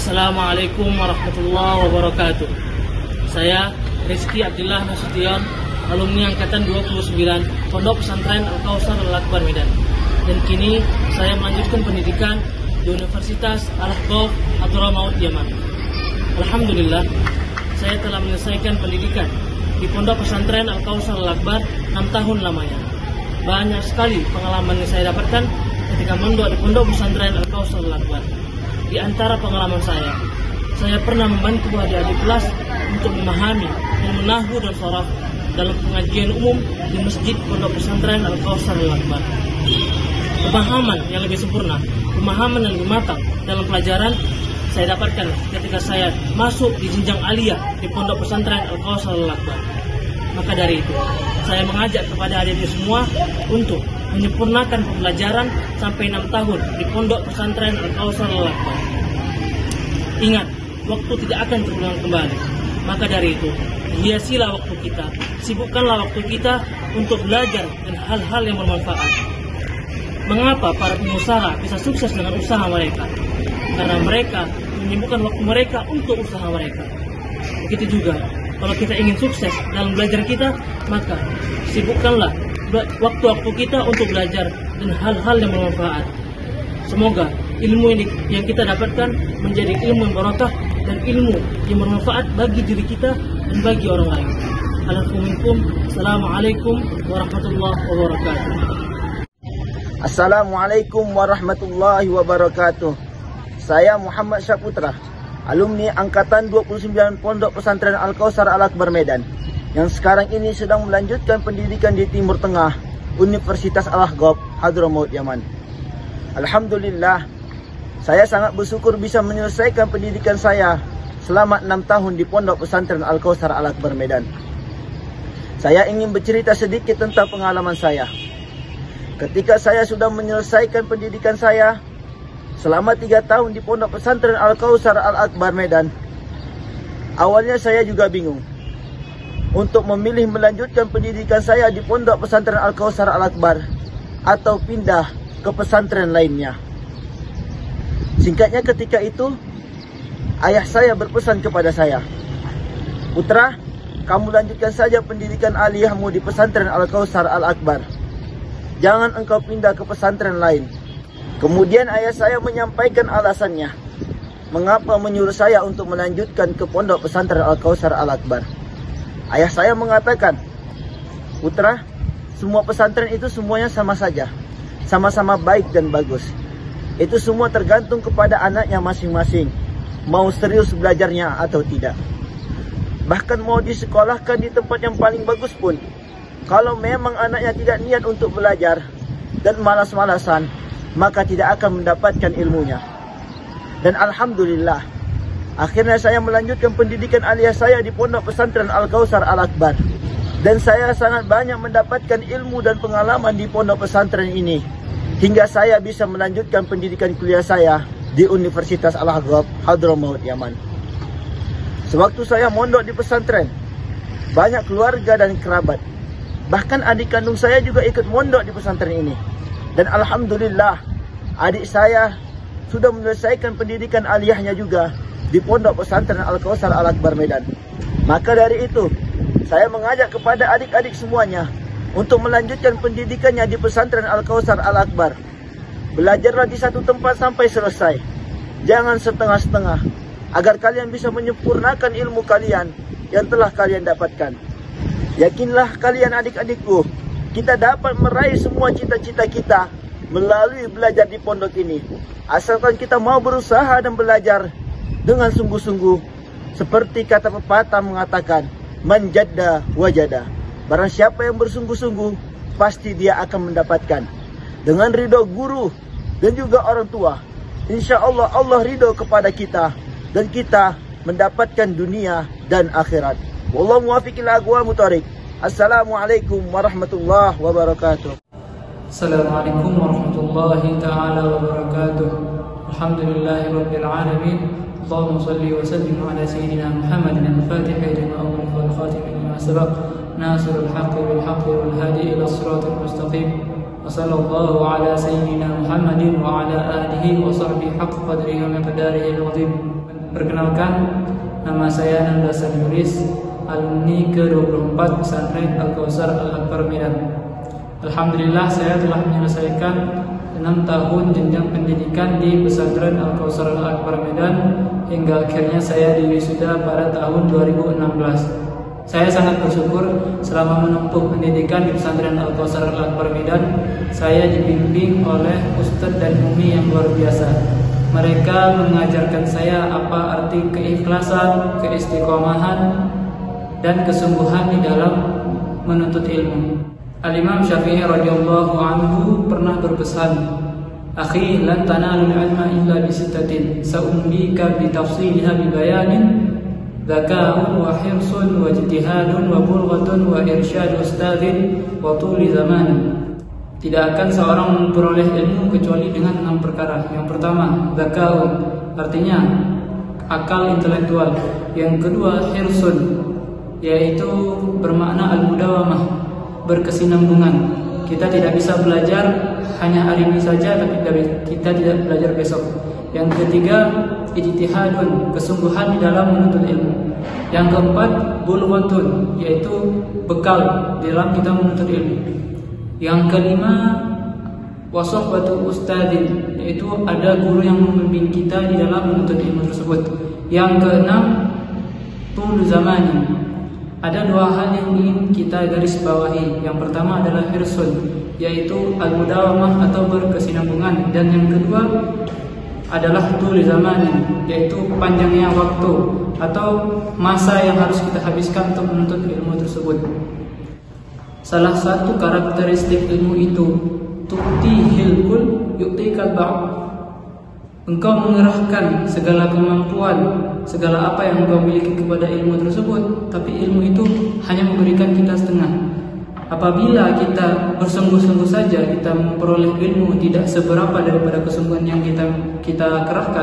Assalamualaikum warahmatullahi wabarakatuh. Saya Rizky Abdillah Nasution, alumni Angkatan 29 Pondok Pesantren Al-Kausar Al-Akbar Medan. Dan kini saya melanjutkan pendidikan di Universitas Al-Ahqaf Hadramaut Yaman. Alhamdulillah, saya telah menyelesaikan pendidikan di Pondok Pesantren Al-Kausar Al-Akbar 6 tahun lamanya. Banyak sekali pengalaman yang saya dapatkan ketika mondok di Pondok Pesantren Al-Kausar Al-Akbar. Di antara pengalaman saya pernah membantu adik-adik kelas untuk memahami ilmu nahwu dan sharaf dalam pengajian umum di Masjid Pondok Pesantren Al-Kausar Al-Akbar. Pemahaman yang lebih sempurna, pemahaman yang lebih matang dalam pelajaran saya dapatkan ketika saya masuk di jenjang aliyah di Pondok Pesantren Al-Kausar Al-Akbar. Maka dari itu, saya mengajak kepada adik-adik semua untuk menyempurnakan pembelajaran sampai 6 tahun di Pondok Pesantren Al-Kausar Al-Akbar. Ingat, waktu tidak akan terulang kembali. Maka dari itu, hiasilah waktu kita, sibukkanlah waktu kita untuk belajar dan hal-hal yang bermanfaat. Mengapa para pengusaha bisa sukses dengan usaha mereka? Karena mereka menyibukkan waktu mereka untuk usaha mereka. Begitu juga, kalau kita ingin sukses dalam belajar kita, maka sibukkanlah waktu-waktu kita untuk belajar dan hal-hal yang bermanfaat. Semoga ilmu yang kita dapatkan menjadi ilmu yang barakah dan ilmu yang bermanfaat bagi diri kita dan bagi orang lain. Assalamualaikum warahmatullahi wabarakatuh. Assalamualaikum warahmatullahi wabarakatuh. Saya Muhammad Syaputra, alumni Angkatan 29 Pondok Pesantren Al-Kausar Al-Akbar Medan, yang sekarang ini sedang melanjutkan pendidikan di Timur Tengah, Universitas Al-Ahqaf Hadramaut Yaman. Alhamdulillah, saya sangat bersyukur bisa menyelesaikan pendidikan saya selama 6 tahun di Pondok Pesantren Al-Kausar Al-Akbar Medan. Saya ingin bercerita sedikit tentang pengalaman saya. Ketika saya sudah menyelesaikan pendidikan saya selama 3 tahun di Pondok Pesantren Al-Kausar Al-Akbar Medan, awalnya saya juga bingung untuk memilih melanjutkan pendidikan saya di Pondok Pesantren Al-Kausar Al-Akbar atau pindah ke pesantren lainnya. Singkatnya, ketika itu ayah saya berpesan kepada saya, "Putra, kamu lanjutkan saja pendidikan aliyahmu di pesantren Al-Kausar Al-Akbar. Jangan engkau pindah ke pesantren lain." Kemudian ayah saya menyampaikan alasannya mengapa menyuruh saya untuk melanjutkan ke Pondok Pesantren Al-Kausar Al-Akbar. Ayah saya mengatakan, "Putra, semua pesantren itu semuanya sama saja, sama-sama baik dan bagus. Itu semua tergantung kepada anaknya masing-masing, mau serius belajarnya atau tidak. Bahkan mau disekolahkan di tempat yang paling bagus pun, kalau memang anaknya tidak niat untuk belajar dan malas-malasan, maka tidak akan mendapatkan ilmunya." Dan alhamdulillah, akhirnya saya melanjutkan pendidikan aliyah saya di Pondok Pesantren Al-Kausar Al-Akbar. Dan saya sangat banyak mendapatkan ilmu dan pengalaman di pondok pesantren ini, hingga saya bisa melanjutkan pendidikan kuliah saya di Universitas Al-Ahqaf Hadramaut Yaman. Sewaktu saya mondok di pesantren, banyak keluarga dan kerabat, bahkan adik kandung saya juga ikut mondok di pesantren ini. Dan alhamdulillah, adik saya sudah menyelesaikan pendidikan aliyahnya juga di Pondok Pesantren Al-Kausar Al-Akbar Medan. Maka dari itu, saya mengajak kepada adik-adik semuanya untuk melanjutkan pendidikannya di Pesantren Al-Kausar Al-Akbar. Belajarlah di satu tempat sampai selesai. Jangan setengah-setengah, agar kalian bisa menyempurnakan ilmu kalian yang telah kalian dapatkan. Yakinlah kalian adik-adikku, kita dapat meraih semua cita-cita kita melalui belajar di pondok ini. Asalkan kita mau berusaha dan belajar dengan sungguh-sungguh. Seperti kata pepatah mengatakan, "Man jadda wajada." Barang siapa yang bersungguh-sungguh, pasti dia akan mendapatkan. Dengan ridho guru dan juga orang tua, insya Allah Allah ridho kepada kita, dan kita mendapatkan dunia dan akhirat. Wallahu muwaffiq ila aqwamit thoriq. Assalamualaikum warahmatullahi wabarakatuh. Assalamualaikum warahmatullahi ta'ala wabarakatuh. Alhamdulillahi rabbil alamin. Allahumma salli wa sallim ala sayyidina Muhammadin al-Fatihi lima ughliqa wal khatimi lima sabaq, nasirul haqqi bil haqqi wal hadi ila siratal mustaqim. Wa sallallahu ala sayyidina Muhammadin wa ala alihi wa sahbihi haqqa qadrihi wa miqdarihi al-'azim. Perkenalkan, nama saya Nanda Yunis, alumni ke-24 Pesantren Al-Kausar Al-Akbar Medan. Alhamdulillah, saya telah menyelesaikan 6 tahun jenjang pendidikan di Pesantren Al-Kausar Al-Akbar Medan hingga akhirnya saya diwisuda pada tahun 2016. Saya sangat bersyukur selama menempuh pendidikan di Pesantren Al-Kausar Al-Akbar Medan, saya dibimbing oleh ustadz dan umi yang luar biasa. Mereka mengajarkan saya apa arti keikhlasan, keistiqomahan, dan kesungguhan di dalam menuntut ilmu. Al-Imam Syafi'i radhiyallahu anhu pernah berpesan, "Akhi, lan tanalul ilma illa bisittatin, sa'umbika bitafsiliha bibayanin, dzaka'un wa hirsun wa ijtihadun wa bulghatun wa irsyad ustadzin wa tuli zaman." Tidak akan seorang memperoleh ilmu kecuali dengan 6 perkara. Yang pertama, dzaka'un, artinya akal intelektual. Yang kedua, hirsun, yaitu bermakna al-mudawamah, berkesinambungan. Kita tidak bisa belajar hanya hari ini saja, tapi kita tidak belajar besok. Yang ketiga, ijtihadun, kesungguhan di dalam menuntut ilmu. Yang keempat, bulghatun, yaitu bekal dalam kita menuntut ilmu. Yang kelima, wasahbatu ustadzin, yaitu ada guru yang membimbing kita di dalam menuntut ilmu tersebut. Yang keenam, tul zamani, ada 2 hal yang ingin kita garis bawahi. Yang pertama adalah hirsun, yaitu al-mudawamah atau berkesinambungan, dan yang kedua adalah tul zamani, yaitu panjangnya waktu atau masa yang harus kita habiskan untuk menuntut ilmu tersebut. Salah satu karakteristik ilmu itu, tu'tihil kul yu'tikal ba'd, engkau mengerahkan segala kemampuan, segala apa yang engkau miliki kepada ilmu tersebut, tapi ilmu itu hanya memberikan kita setengah. Apabila kita bersungguh-sungguh saja kita memperoleh ilmu tidak seberapa daripada kesungguhan yang kita kerahkan,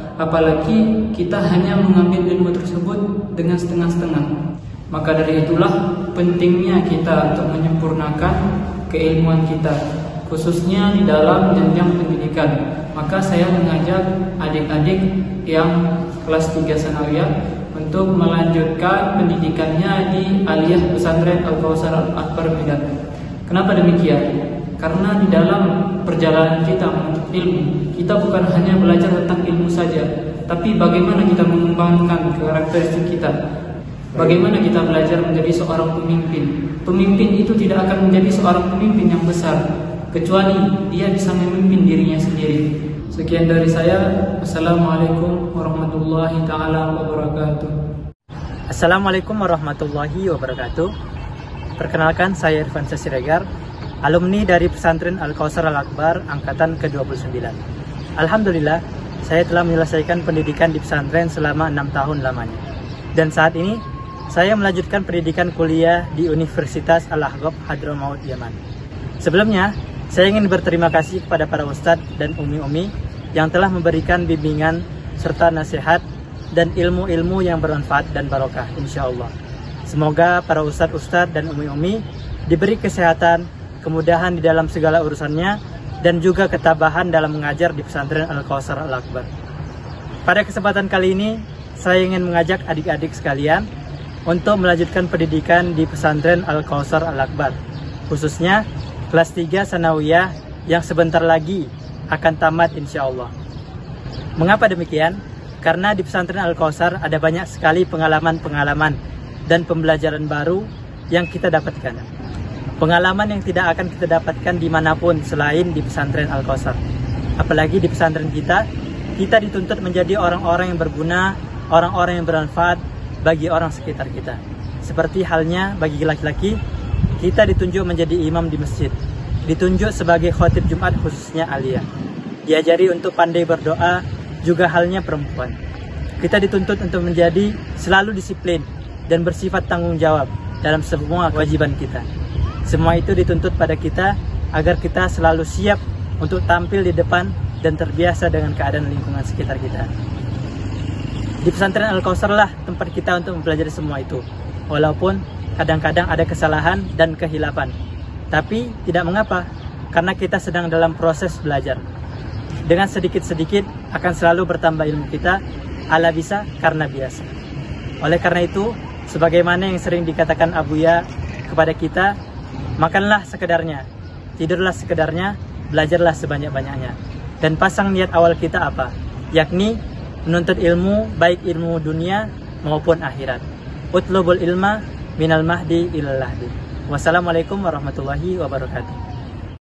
apalagi kita hanya mengambil ilmu tersebut dengan setengah-setengah. Maka dari itulah pentingnya kita untuk menyempurnakan keilmuan kita, khususnya di dalam jenjang pendidikan. Maka saya mengajak adik-adik yang kelas 3 sanawiyah untuk melanjutkan pendidikannya di Aliyah Pesantren Al-Kausar Al-Akbar Medan. Kenapa demikian? Karena di dalam perjalanan kita menuntut ilmu, kita bukan hanya belajar tentang ilmu saja, tapi bagaimana kita mengembangkan karakteristik kita. Bagaimana kita belajar menjadi seorang pemimpin. Pemimpin itu tidak akan menjadi seorang pemimpin yang besar kecuali dia bisa memimpin dirinya sendiri. Sekian dari saya. Assalamualaikum warahmatullahi ta'ala wabarakatuh. Assalamualaikum warahmatullahi wabarakatuh. Perkenalkan, saya Irfan Siregar, alumni dari Pesantren Al-Kausar Al-Akbar angkatan ke-29. Alhamdulillah, saya telah menyelesaikan pendidikan di pesantren selama 6 tahun lamanya. Dan saat ini saya melanjutkan pendidikan kuliah di Universitas Al-Ahqaf Hadramaut Yaman. Sebelumnya, saya ingin berterima kasih kepada para ustadz dan umi-umi yang telah memberikan bimbingan serta nasihat dan ilmu-ilmu yang bermanfaat dan barokah insyaallah. Semoga para ustadz dan umi-umi diberi kesehatan, kemudahan di dalam segala urusannya, dan juga ketabahan dalam mengajar di Pesantren Al-Kausar Al-Akbar. Pada kesempatan kali ini, saya ingin mengajak adik-adik sekalian untuk melanjutkan pendidikan di Pesantren Al-Kausar Al-Akbar, khususnya kelas 3 sanawiyah yang sebentar lagi akan tamat insya Allah. Mengapa demikian? Karena di Pesantren Al-Kausar ada banyak sekali pengalaman-pengalaman dan pembelajaran baru yang kita dapatkan. Pengalaman yang tidak akan kita dapatkan dimanapun selain di Pesantren Al-Kausar. Apalagi di pesantren kita dituntut menjadi orang-orang yang berguna, orang-orang yang bermanfaat bagi orang sekitar kita. Seperti halnya bagi laki-laki, kita ditunjuk menjadi imam di masjid, ditunjuk sebagai khotib Jumat khususnya aliyah, diajari untuk pandai berdoa, juga halnya perempuan. Kita dituntut untuk menjadi selalu disiplin dan bersifat tanggung jawab dalam semua kewajiban kita. Semua itu dituntut pada kita agar kita selalu siap untuk tampil di depan dan terbiasa dengan keadaan lingkungan sekitar kita. Di Pesantren Al-Kausar lah tempat kita untuk mempelajari semua itu. Walaupun kadang-kadang ada kesalahan dan kehilapan, tapi tidak mengapa, karena kita sedang dalam proses belajar. Dengan sedikit-sedikit akan selalu bertambah ilmu kita, ala bisa karena biasa. Oleh karena itu, sebagaimana yang sering dikatakan Abuya kepada kita, makanlah sekedarnya, tidurlah sekedarnya, belajarlah sebanyak-banyaknya. Dan pasang niat awal kita apa? Yakni menuntut ilmu, baik ilmu dunia maupun akhirat. Utlubul ilma minal mahdi ilal lahdi. Wassalamualaikum warahmatullahi wabarakatuh.